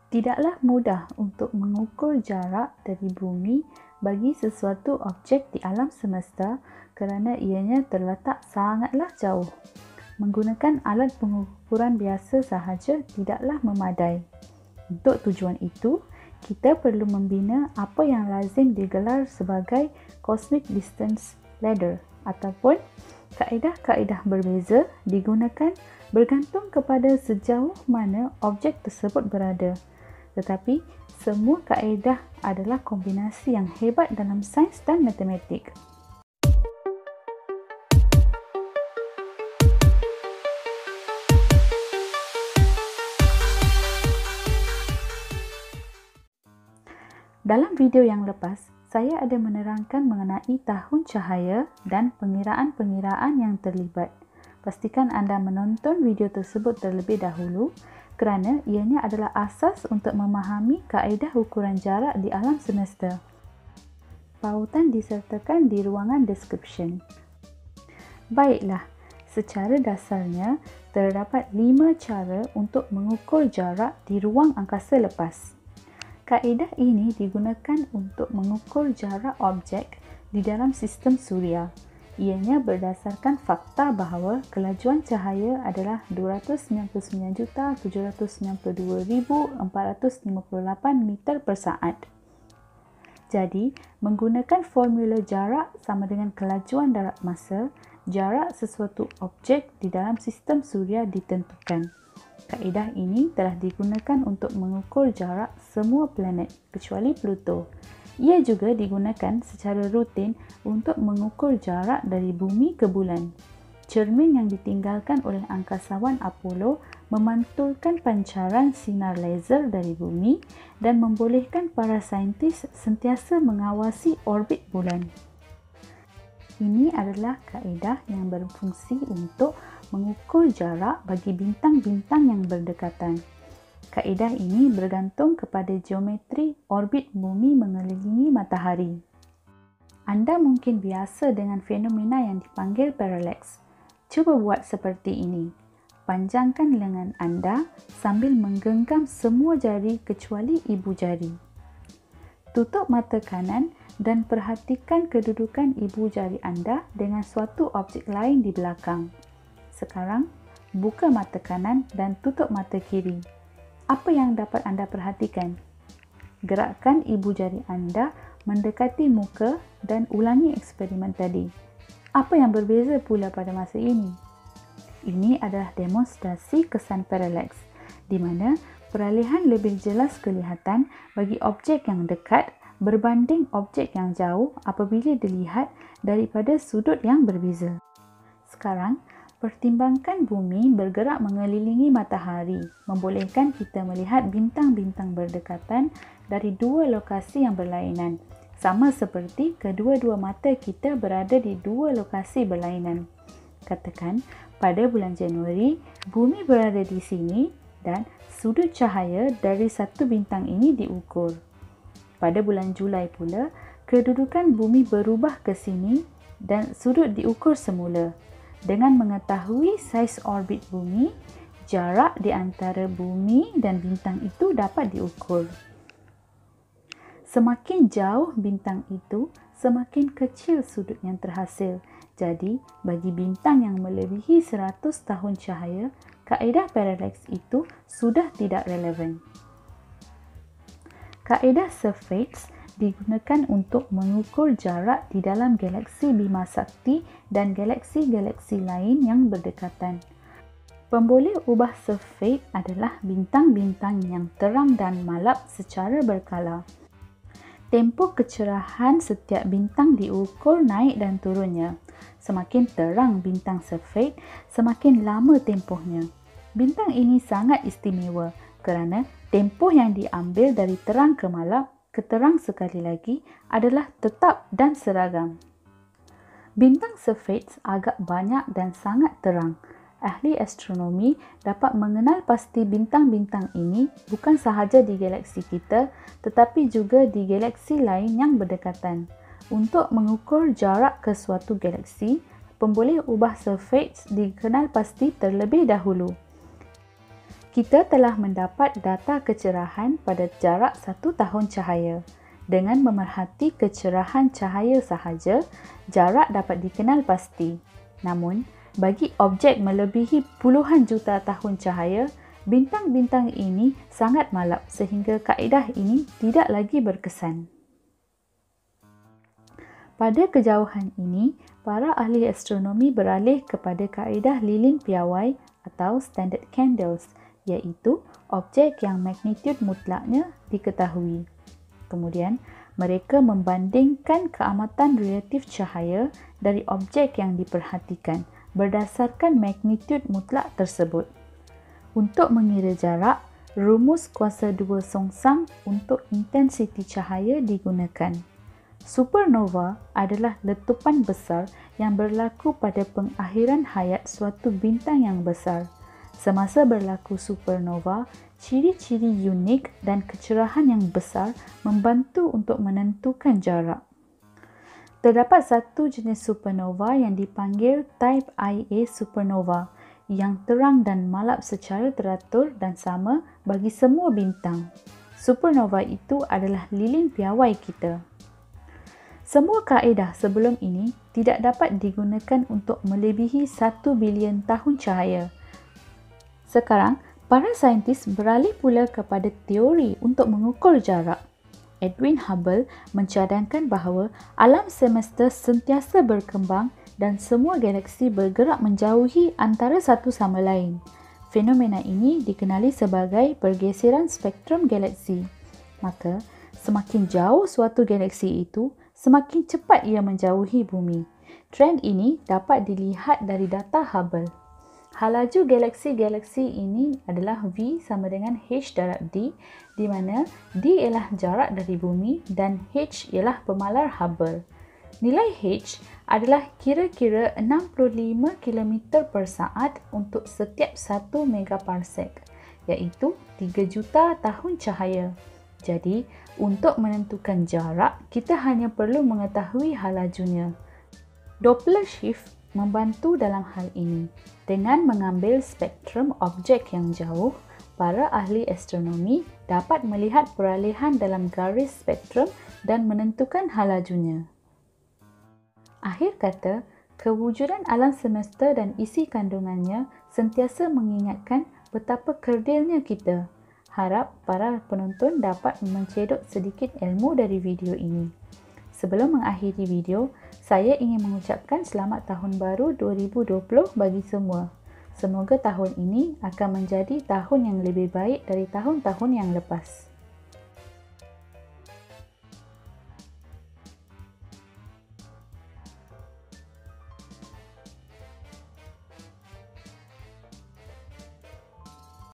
Tidaklah mudah untuk mengukur jarak dari bumi bagi sesuatu objek di alam semesta kerana ianya terletak sangatlah jauh. Menggunakan alat pengukuran biasa sahaja tidaklah memadai. Untuk tujuan itu, kita perlu membina apa yang lazim digelar sebagai Cosmic Distance Ladder ataupun kaedah-kaedah berbeza digunakan bergantung kepada sejauh mana objek tersebut berada. Tetapi, semua kaedah adalah kombinasi yang hebat dalam sains dan matematik. Dalam video yang lepas, saya ada menerangkan mengenai tahun cahaya dan pengiraan-pengiraan yang terlibat. Pastikan anda menonton video tersebut terlebih dahulu kerana ianya adalah asas untuk memahami kaedah ukuran jarak di alam semesta. Pautan disertakan di ruangan description. Baiklah, secara dasarnya terdapat 5 cara untuk mengukur jarak di ruang angkasa lepas. Kaedah ini digunakan untuk mengukur jarak objek di dalam sistem suria. Ianya berdasarkan fakta bahawa kelajuan cahaya adalah 299,792,458 meter per saat. Jadi, menggunakan formula jarak sama dengan kelajuan darat masa, jarak sesuatu objek di dalam sistem suria ditentukan. Kaedah ini telah digunakan untuk mengukur jarak semua planet kecuali Pluto. Ia juga digunakan secara rutin untuk mengukur jarak dari bumi ke bulan. Cermin yang ditinggalkan oleh angkasawan Apollo memantulkan pancaran sinar laser dari bumi dan membolehkan para saintis sentiasa mengawasi orbit bulan. Ini adalah kaedah yang berfungsi untuk mengukur jarak bagi bintang-bintang yang berdekatan. Kaedah ini bergantung kepada geometri orbit bumi mengelilingi matahari. Anda mungkin biasa dengan fenomena yang dipanggil parallax. Cuba buat seperti ini. Panjangkan lengan anda sambil menggenggam semua jari kecuali ibu jari. Tutup mata kanan dan perhatikan kedudukan ibu jari anda dengan suatu objek lain di belakang. Sekarang, buka mata kanan dan tutup mata kiri. Apa yang dapat anda perhatikan? Gerakkan ibu jari anda mendekati muka dan ulangi eksperimen tadi. Apa yang berbeza pula pada masa ini? Ini adalah demonstrasi kesan parallax, di mana peralihan lebih jelas kelihatan bagi objek yang dekat berbanding objek yang jauh apabila dilihat daripada sudut yang berbeza. Sekarang, pertimbangkan bumi bergerak mengelilingi matahari, membolehkan kita melihat bintang-bintang berdekatan dari dua lokasi yang berlainan, sama seperti kedua-dua mata kita berada di dua lokasi berlainan. Katakan, pada bulan Januari, bumi berada di sini dan sudut cahaya dari satu bintang ini diukur. Pada bulan Julai pula, kedudukan bumi berubah ke sini dan sudut diukur semula. Dengan mengetahui saiz orbit bumi, jarak di antara bumi dan bintang itu dapat diukur. Semakin jauh bintang itu, semakin kecil sudut yang terhasil. Jadi, bagi bintang yang melebihi 100 tahun cahaya, kaedah parallax itu sudah tidak relevan. Kaedah Cepheids digunakan untuk mengukur jarak di dalam galaksi Bima Sakti dan galaksi-galaksi lain yang berdekatan. Pemboleh ubah Cepheid adalah bintang-bintang yang terang dan malap secara berkala. Tempoh kecerahan setiap bintang diukur naik dan turunnya. Semakin terang bintang Cepheid, semakin lama tempohnya. Bintang ini sangat istimewa kerana tempoh yang diambil dari terang ke malap ke terang sekali lagi adalah tetap dan seragam. Bintang Cepheids agak banyak dan sangat terang. Ahli astronomi dapat mengenal pasti bintang-bintang ini bukan sahaja di galaksi kita tetapi juga di galaksi lain yang berdekatan. Untuk mengukur jarak ke suatu galaksi, pemboleh ubah Cepheids dikenal pasti terlebih dahulu. Kita telah mendapat data kecerahan pada jarak 1 tahun cahaya. Dengan memerhati kecerahan cahaya sahaja, jarak dapat dikenal pasti. Namun, bagi objek melebihi puluhan juta tahun cahaya, bintang-bintang ini sangat malap sehingga kaedah ini tidak lagi berkesan. Pada kejauhan ini, para ahli astronomi beralih kepada kaedah lilin piawai atau standard candles, iaitu objek yang magnitud mutlaknya diketahui. Kemudian, mereka membandingkan keamatan relatif cahaya dari objek yang diperhatikan berdasarkan magnitud mutlak tersebut. Untuk mengira jarak, rumus kuasa 2 songsang untuk intensiti cahaya digunakan. Supernova adalah letupan besar yang berlaku pada pengakhiran hayat suatu bintang yang besar. Semasa berlaku supernova, ciri-ciri unik dan kecerahan yang besar membantu untuk menentukan jarak. Terdapat satu jenis supernova yang dipanggil Type Ia supernova yang terang dan malap secara teratur dan sama bagi semua bintang. Supernova itu adalah lilin piawai kita. Semua kaedah sebelum ini tidak dapat digunakan untuk melebihi 1 bilion tahun cahaya. Sekarang, para saintis beralih pula kepada teori untuk mengukur jarak. Edwin Hubble mencadangkan bahawa alam semesta sentiasa berkembang dan semua galaksi bergerak menjauhi antara satu sama lain. Fenomena ini dikenali sebagai pergeseran spektrum galaksi. Maka, semakin jauh suatu galaksi itu, semakin cepat ia menjauhi bumi. Trend ini dapat dilihat dari data Hubble. Halaju galaksi-galaksi ini adalah V sama dengan H darab D, di mana D ialah jarak dari bumi dan H ialah pemalar Hubble. Nilai H adalah kira-kira 65 km per saat untuk setiap 1 megaparsec, iaitu 3 juta tahun cahaya. Jadi, untuk menentukan jarak, kita hanya perlu mengetahui halajunya. Doppler shift membantu dalam hal ini. Dengan mengambil spektrum objek yang jauh, para ahli astronomi dapat melihat peralihan dalam garis spektrum dan menentukan halajunya. Akhir kata, kewujudan alam semesta dan isi kandungannya sentiasa mengingatkan betapa kerdilnya kita. Harap para penonton dapat mencedok sedikit ilmu dari video ini. Sebelum mengakhiri video, saya ingin mengucapkan selamat tahun baru 2020 bagi semua. Semoga tahun ini akan menjadi tahun yang lebih baik dari tahun-tahun yang lepas.